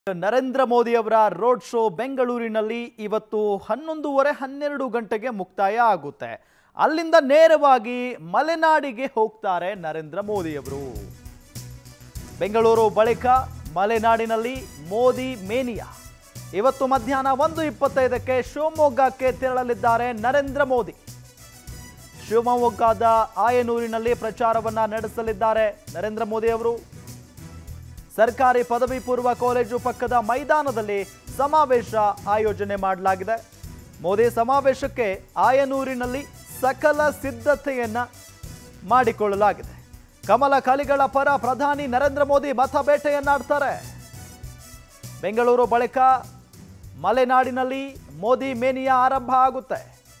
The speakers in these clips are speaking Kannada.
ನರೇಂದ್ರ ಮೋದಿ ಅವರ ರೋಡ್ ಶೋ ಬೆಂಗಳೂರಿನಲ್ಲಿ ಇವತ್ತು 11:30 ಗಂಟೆಗೆ ಮುಕ್ತಾಯ ಆಗುತ್ತೆ. ಅಲ್ಲಿಂದ ನೇರವಾಗಿ ಮಲೆನಾಡಿಗೆ ಹೋಗ್ತಾರೆ ನರೇಂದ್ರ ಮೋದಿ ಅವರು. ಬೆಂಗಳೂರು ಬಳಿಕ ಮಲೆನಾಡಿನಲ್ಲಿ ಮೋದಿ ಮೇನಿಯಾ. ಇವತ್ತು ಮಧ್ಯಾಹ್ನ 1:25ಕ್ಕೆ ಶಿವಮೊಗ್ಗಕ್ಕೆ ತೆರಳಲಿದ್ದಾರೆ ನರೇಂದ್ರ ಮೋದಿ. ಶಿವಮೊಗ್ಗದ ಆಯನೂರಿನಲ್ಲಿ ಪ್ರಚಾರವನ್ನ ನಡೆಸಲಿದ್ದಾರೆ ನರೇಂದ್ರ ಮೋದಿ ಅವರು. ಸರ್ಕಾರಿ ಪದವಿ ಪೂರ್ವ ಕಾಲೇಜು ಪಕ್ಕದ ಮೈದಾನದಲ್ಲಿ ಸಮಾವೇಶ ಆಯೋಜನೆ ಮಾಡಲಾಗಿದೆ. ಮೋದಿ ಸಮಾವೇಶಕ್ಕೆ ಆಯನೂರಿನಲ್ಲಿ ಸಕಲ ಸಿದ್ಧತೆಯನ್ನ ಮಾಡಿಕೊಳ್ಳಲಾಗಿದೆ. ಕಮಲ ಕಲಿಗಳ ಪರ ಪ್ರಧಾನಿ ನರೇಂದ್ರ ಮೋದಿ ಮತ ಬೇಟೆಯನ್ನಾಡ್ತಾರೆ. ಬೆಂಗಳೂರು ಬಳಿಕ ಮಲೆನಾಡಿನಲ್ಲಿ ಮೋದಿ ಮೇನಿಯಾ ಆರಂಭ ಆಗುತ್ತೆ.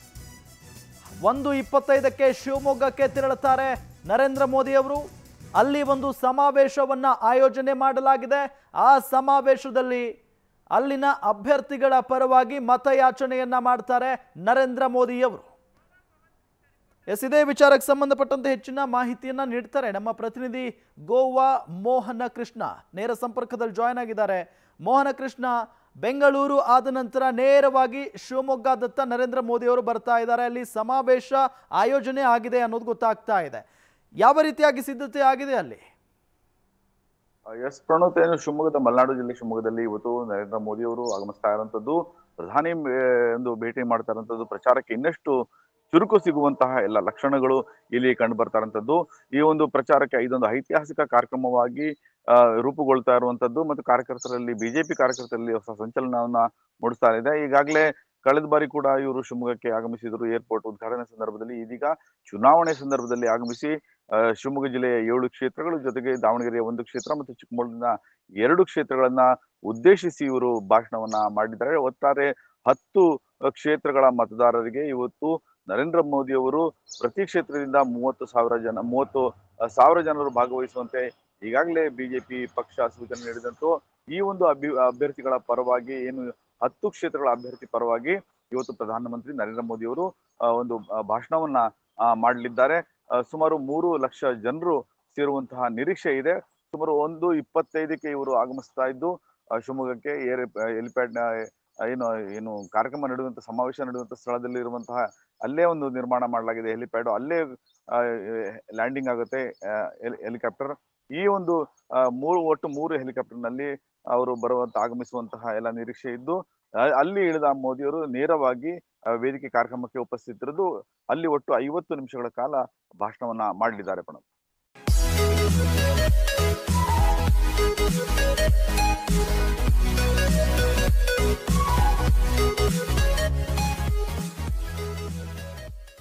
1:25ಕ್ಕೆ ಶಿವಮೊಗ್ಗಕ್ಕೆ ತೆರಳುತ್ತಾರೆ ನರೇಂದ್ರ ಮೋದಿ ಅವರು. ಅಲ್ಲಿ ಒಂದು ಸಮಾವೇಶವನ್ನ ಆಯೋಜನೆ ಮಾಡಲಾಗಿದೆ. ಆ ಸಮಾವೇಶದಲ್ಲಿ ಅಲ್ಲಿನ ಅಭ್ಯರ್ಥಿಗಳ ಪರವಾಗಿ ಮತಯಾಚನೆಯನ್ನ ಮಾಡ್ತಾರೆ ನರೇಂದ್ರ ಮೋದಿ ಅವರು. ಇದೇ ವಿಚಾರಕ್ಕೆ ಸಂಬಂಧಪಟ್ಟಂತೆ ಹೆಚ್ಚಿನ ಮಾಹಿತಿಯನ್ನ ನೀಡ್ತಾರೆ ನಮ್ಮ ಪ್ರತಿನಿಧಿ ಗೋವಾ ಮೋಹನ ಕೃಷ್ಣ. ನೇರ ಸಂಪರ್ಕದಲ್ಲಿ ಜಾಯ್ನ್ ಆಗಿದ್ದಾರೆ. ಮೋಹನ ಕೃಷ್ಣ, ಬೆಂಗಳೂರು ಆದ ನಂತರ ನೇರವಾಗಿ ಶಿವಮೊಗ್ಗದತ್ತ ನರೇಂದ್ರ ಮೋದಿ ಅವರು ಬರ್ತಾ ಇದ್ದಾರೆ. ಅಲ್ಲಿ ಸಮಾವೇಶ ಆಯೋಜನೆ ಆಗಿದೆ ಅನ್ನೋದು ಗೊತ್ತಾಗ್ತಾ ಇದೆ. ಯಾವ ರೀತಿಯಾಗಿ ಸಿದ್ಧತೆ ಆಗಿದೆ ಅಲ್ಲಿ? ಎಸ್ ಪ್ರಣೋತ್, ಏನು ಶಿವಮೊಗ್ಗದ ಮಲೆನಾಡು ಜಿಲ್ಲೆ ಶಿವಮೊಗ್ಗದಲ್ಲಿ ಇವತ್ತು ನರೇಂದ್ರ ಮೋದಿ ಅವರು ಆಗಮಿಸ್ತಾ ಇರುವಂತದ್ದು, ಪ್ರಧಾನಿ ಒಂದು ಭೇಟಿ ಮಾಡ್ತಾ ಇರುವಂತದ್ದು, ಪ್ರಚಾರಕ್ಕೆ ಇನ್ನಷ್ಟು ಚುರುಕು ಸಿಗುವಂತಹ ಎಲ್ಲ ಲಕ್ಷಣಗಳು ಇಲ್ಲಿ ಕಂಡು ಬರ್ತಾ ಇರುವಂತದ್ದು. ಈ ಒಂದು ಪ್ರಚಾರಕ್ಕೆ ಇದೊಂದು ಐತಿಹಾಸಿಕ ಕಾರ್ಯಕ್ರಮವಾಗಿ ರೂಪುಗೊಳ್ತಾ ಇರುವಂತದ್ದು ಮತ್ತು ಕಾರ್ಯಕರ್ತರಲ್ಲಿ, ಬಿಜೆಪಿ ಕಾರ್ಯಕರ್ತರಲ್ಲಿ ಹೊಸ ಸಂಚಲನವನ್ನ ಮೂಡಿಸ್ತಾ ಇದೆ. ಈಗಾಗಲೇ ಕಳೆದ ಬಾರಿ ಕೂಡ ಇವರು ಶಿವಮೊಗ್ಗಕ್ಕೆ ಆಗಮಿಸಿದ್ರು ಏರ್ಪೋರ್ಟ್ ಉದ್ಘಾಟನೆ ಸಂದರ್ಭದಲ್ಲಿ. ಇದೀಗ ಚುನಾವಣೆ ಸಂದರ್ಭದಲ್ಲಿ ಆಗಮಿಸಿ ಶಿವಮೊಗ್ಗ ಜಿಲ್ಲೆಯ 7 ಕ್ಷೇತ್ರಗಳು ಜೊತೆಗೆ ದಾವಣಗೆರೆಯ 1 ಕ್ಷೇತ್ರ ಮತ್ತು ಚಿಕ್ಕಮಗಳೂರಿನ 2 ಕ್ಷೇತ್ರಗಳನ್ನ ಉದ್ದೇಶಿಸಿ ಇವರು ಭಾಷಣವನ್ನ ಮಾಡಿದ್ದಾರೆ. ಒಟ್ಟಾರೆ 10 ಕ್ಷೇತ್ರಗಳ ಮತದಾರರಿಗೆ ಇವತ್ತು ನರೇಂದ್ರ ಮೋದಿ ಅವರು ಪ್ರತಿ ಕ್ಷೇತ್ರದಿಂದ 30,000 ಜನರು ಭಾಗವಹಿಸುವಂತೆ ಈಗಾಗಲೇ ಬಿಜೆಪಿ ಪಕ್ಷ ಸೂಚನೆ ನೀಡಿದಂತೂ ಈ ಒಂದು ಅಭ್ಯರ್ಥಿಗಳ ಪರವಾಗಿ, ಏನು 10 ಕ್ಷೇತ್ರಗಳ ಅಭ್ಯರ್ಥಿ ಪರವಾಗಿ ಇವತ್ತು ಪ್ರಧಾನಮಂತ್ರಿ ನರೇಂದ್ರ ಮೋದಿ ಅವರು ಒಂದು ಭಾಷಣವನ್ನ ಮಾಡಲಿದ್ದಾರೆ. ಸುಮಾರು 3 ಲಕ್ಷ ಜನರು ಸೇರುವಂತಹ ನಿರೀಕ್ಷೆ ಇದೆ. ಸುಮಾರು 1:25ಕ್ಕೆ ಇವರು ಆಗಮಿಸ್ತಾ ಇದ್ದು ಶಿವಮೊಗ್ಗಕ್ಕೆ ಹೆಲಿಪ್ಯಾಡ್ ಏನು ಕಾರ್ಯಕ್ರಮ ನಡೆಯುವಂತ, ಸಮಾವೇಶ ನಡೆಯುವಂತ ಸ್ಥಳದಲ್ಲಿ ಇರುವಂತಹ ಅಲ್ಲೇ ಒಂದು ನಿರ್ಮಾಣ ಮಾಡಲಾಗಿದೆ ಹೆಲಿಪ್ಯಾಡ್. ಅಲ್ಲೇ ಲ್ಯಾಂಡಿಂಗ್ ಆಗುತ್ತೆ ಹೆಲಿಕಾಪ್ಟರ್. ಈ ಒಂದು ಒಟ್ಟು 3 ಹೆಲಿಕಾಪ್ಟರ್ ನಲ್ಲಿ ಅವರು ಆಗಮಿಸುವಂತಹ ಎಲ್ಲ ನಿರೀಕ್ಷೆ ಇದ್ದು, ಅಲ್ಲಿ ಇಳಿದ ಮೋದಿಯವರು ನೇರವಾಗಿ ವೇದಿಕೆ ಕಾರ್ಯಕ್ರಮಕ್ಕೆ ಉಪಸ್ಥಿತರಿದ್ದು ಅಲ್ಲಿ ಒಟ್ಟು 50 ನಿಮಿಷಗಳ ಕಾಲ ಭಾಷಣವನ್ನ ಮಾಡಲಿದ್ದಾರೆ.